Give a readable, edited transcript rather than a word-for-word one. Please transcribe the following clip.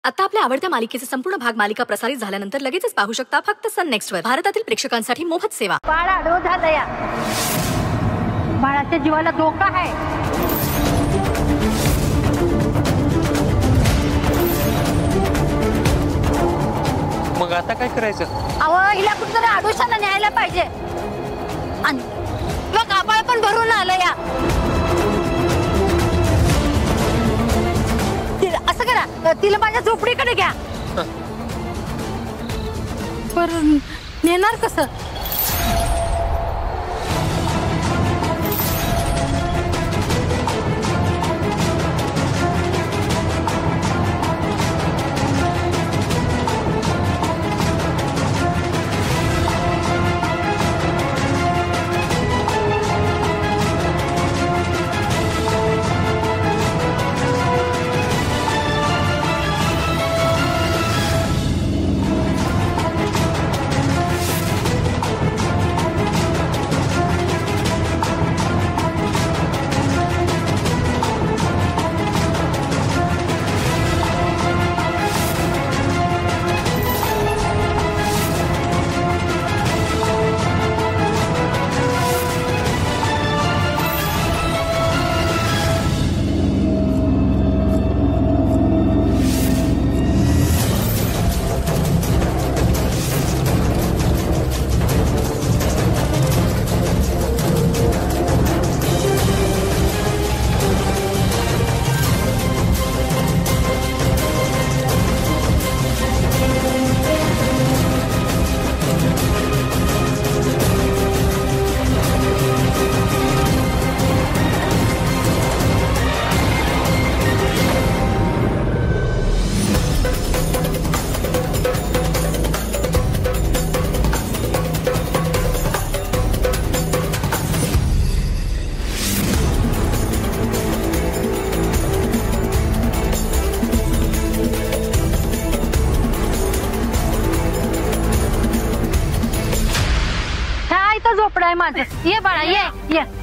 आता आपल्या आवडत्या मालिकेचे संपूर्ण भाग मालिका प्रसारित झाल्यानंतर लगेचच पाहू शकता फक्त सन नेक्स्ट वर. भारतातील प्रेक्षकांसाठी मोफत सेवा. बाळ आडवं झालं या. बाळाच्या जीवाला धोका आहे. मग आता काय करायचं? अहो हिला कुठतरी आडोशाला न्यायला पाहिजे. आणि मग आबाळ पण भरून आलं या. असं करा, तिला माझ्या झोपडीकडे घ्या. पण नेणार कसं? झोपडाय माझं. ये बाळा ये ये.